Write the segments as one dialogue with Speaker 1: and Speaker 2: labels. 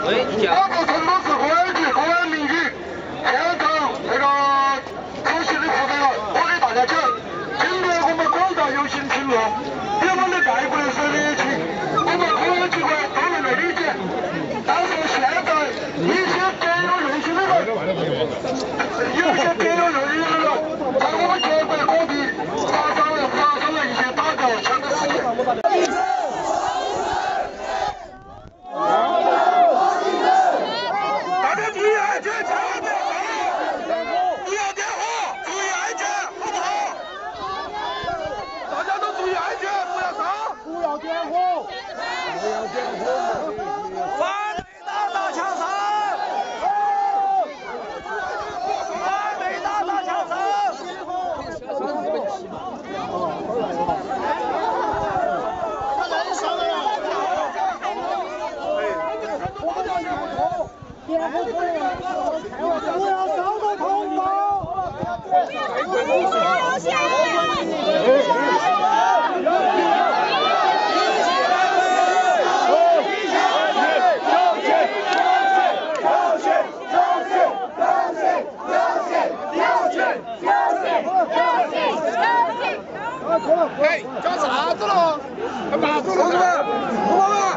Speaker 1: 包括成都市公安局公安民警现场这个出席的负责人，我给大家讲，经过我们广大有心群众，比我们外国人说的情，我们公安机关都能够理解。但是现在一些别有用心的人，有些别有用心的人，在我们全国各地发生了一些打吊枪的事件。
Speaker 2: 不要伤到同胞！
Speaker 3: 哎，干啥子了？把住了，我们。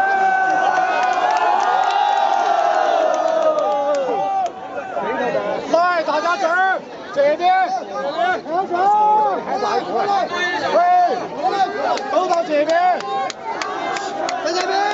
Speaker 3: 来，大家这边，喂，都到这边，在这边，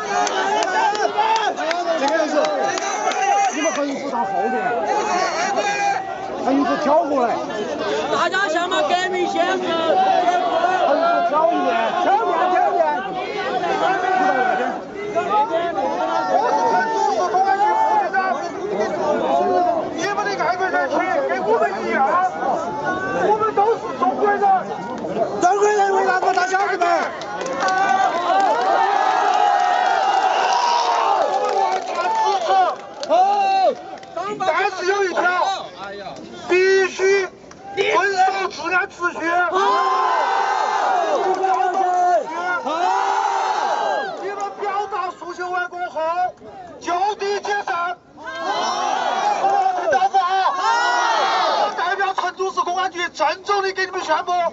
Speaker 3: 这个样子，你们横幅到后面，横幅挑过来，
Speaker 2: 大家向嘛革命先生，
Speaker 3: 横幅挑一面，挑一面，你们的外国人群跟我们一样，我们都是中国人。中国人为啥不打小子们？我们完全支持。哦，但是有一条，必须遵守治安秩序。你们表达诉求完过后，就地解散。 公安局郑重地给你们宣布，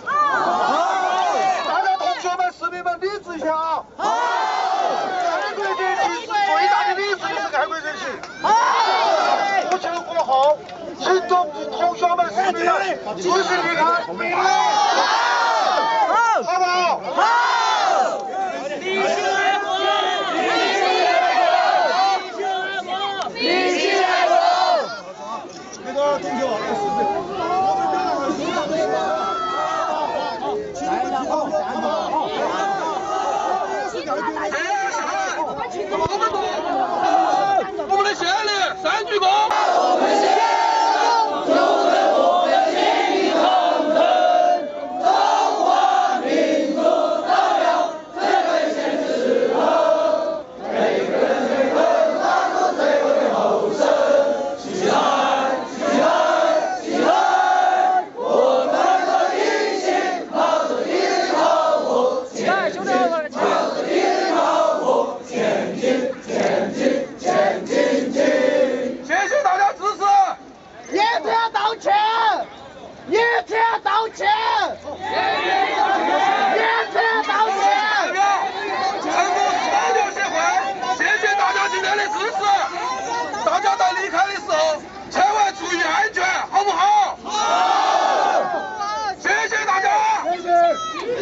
Speaker 3: 大家同学们、市民们理智一下啊！爱国人气是最大的理智，就是爱国人气。诉求过后，请同学们、市民们自行离开，好不好？好！理性爱国，理性爱国。那个同学，我们的县里3鞠躬。我们县中有着我的心腾腾，中华民族代表最为现实衡，每个人最会发出最后的吼声，起来，起来，起来！我们的理性靠着一人靠我，来，兄弟们，靠着一人靠我，前进，前进，前进，进！谢谢大家支持。一天道歉，一天道歉，一天道歉！代表成都保钓协会，谢谢大家今天的支持。大家在离开的时候，千万注意安全，好不好？好！谢谢大家！谢谢！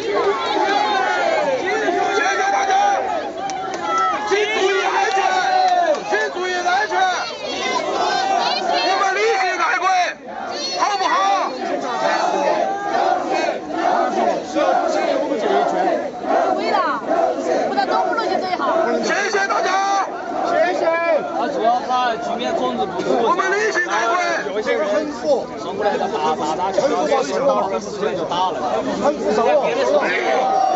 Speaker 3: 谢谢大家！请注意安全，请注意安全。我们理性爱国，好不好？
Speaker 4: 对了，不然走不了就这一下。
Speaker 3: 谢谢大家！谢谢。
Speaker 5: 他主要他局面控制不住。
Speaker 3: 我们理性爱国。这个横幅，
Speaker 5: 送过来的打，横幅收了，横幅直接就打了。
Speaker 3: 横幅收了。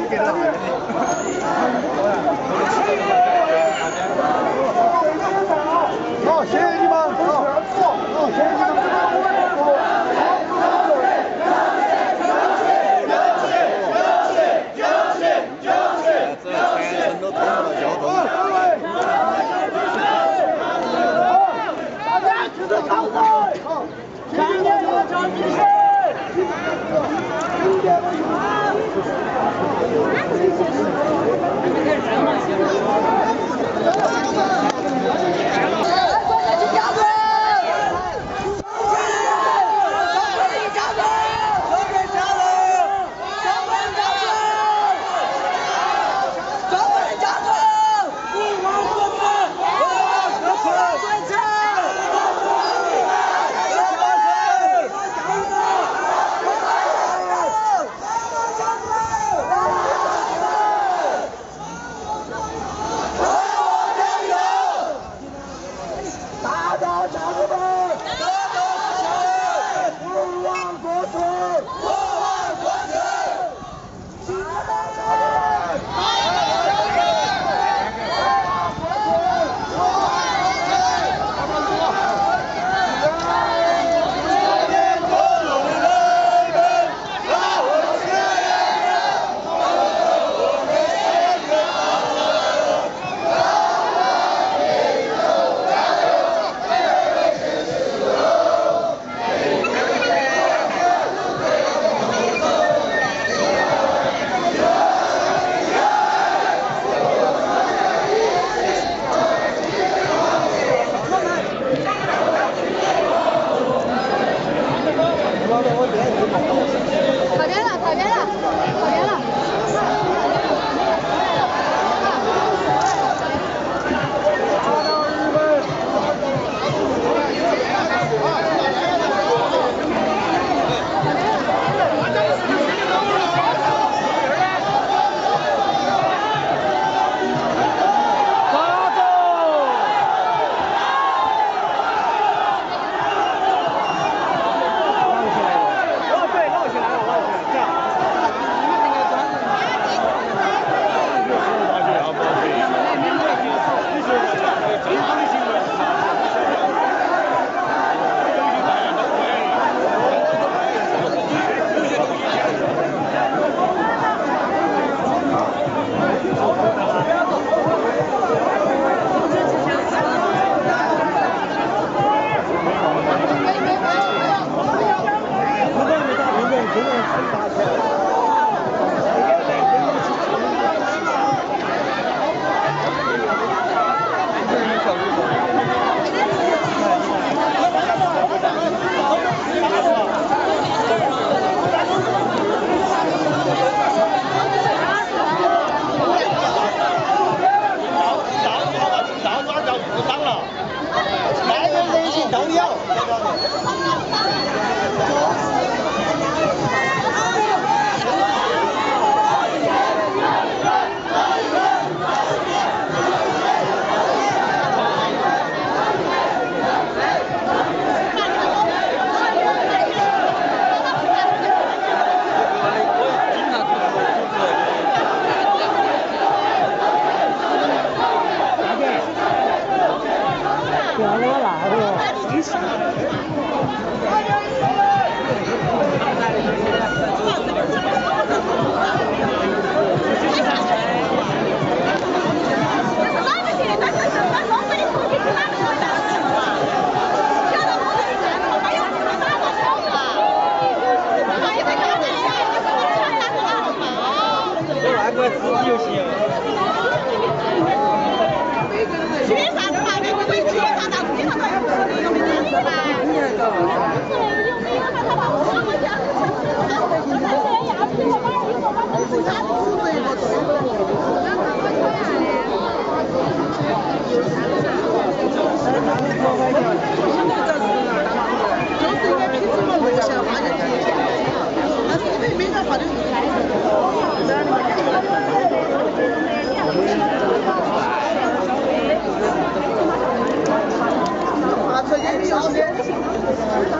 Speaker 2: 好，谢谢你们，好，谢谢你们。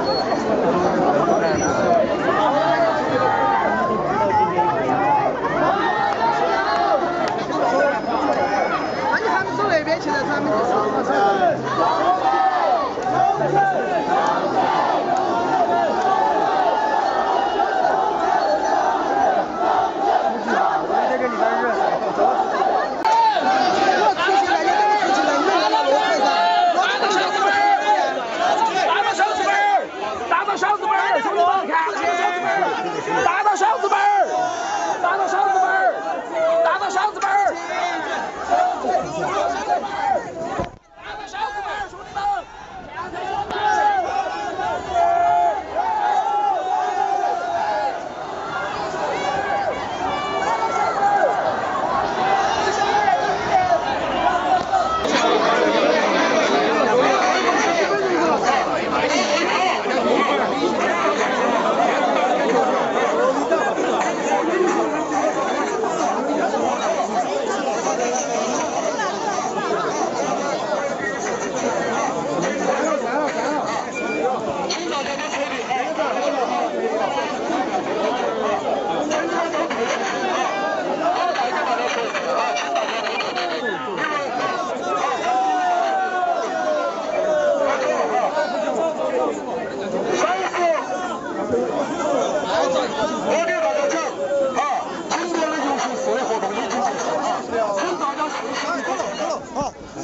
Speaker 1: 好，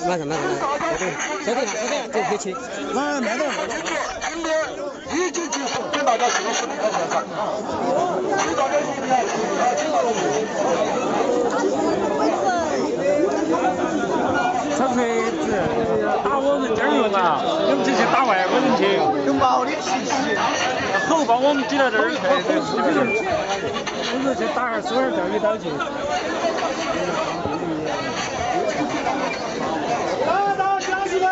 Speaker 6: 马上，收点，这可以去。
Speaker 2: 慢点。
Speaker 1: 今天已经结束，请大家随时离开现场。请大家一定要听到我
Speaker 7: 车子打我们这儿用啊，我们这些打外国人去。
Speaker 2: 有毛的气息。
Speaker 7: 后把我们挤到这儿去，我们去打2-3钓鱼岛去。
Speaker 2: 打倒乡亲们！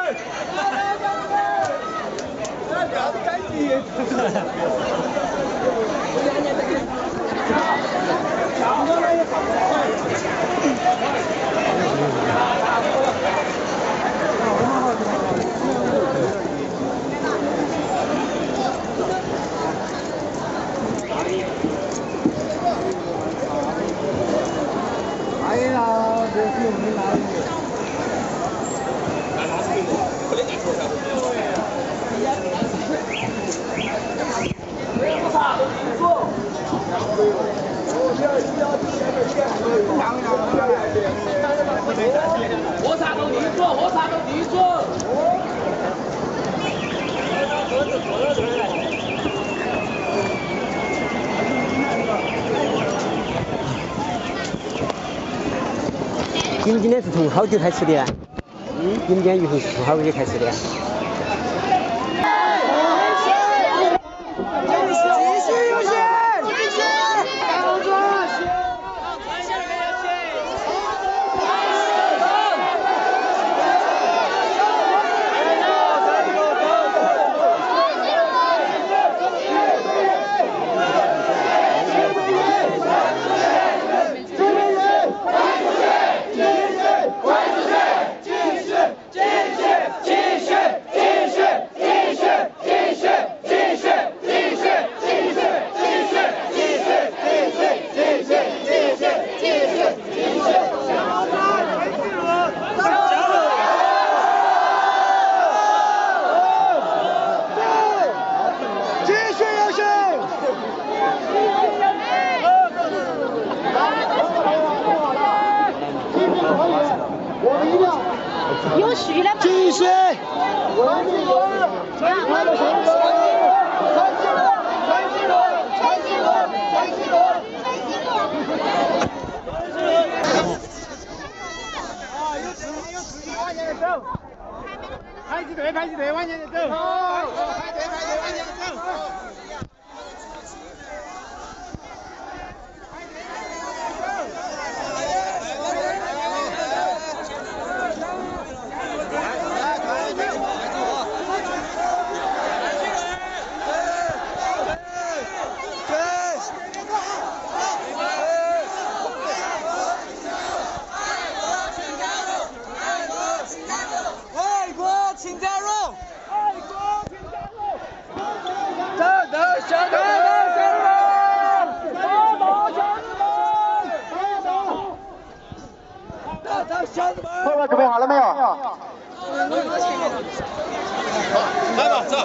Speaker 2: 不要改地。哎呀，这是我们哪里？
Speaker 3: 喝茶都地主。
Speaker 6: 你们今天是从好久开始的？你们今天鱼头是从好久开始的？
Speaker 4: 有序的嘛。
Speaker 2: 继续。排起队，往前走。排队，往前走。
Speaker 1: 朋友们准备好了没有？
Speaker 3: 来吧，走。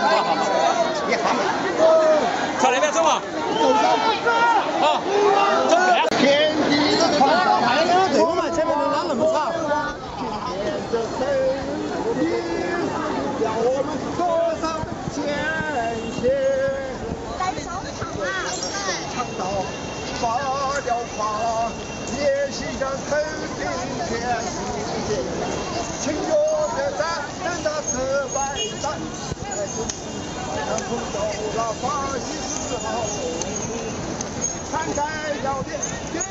Speaker 3: 朝那边走嘛。好，走。
Speaker 2: 天地的宽大，还有队伍嘛，前面都拉那么长。让我们多少前行。唱到发了发，也欣赏头顶天地。情若别在，等到400载。风走了发一时候，摊开腰间。